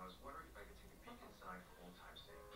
I was wondering if I could take a peek inside for old time's sake.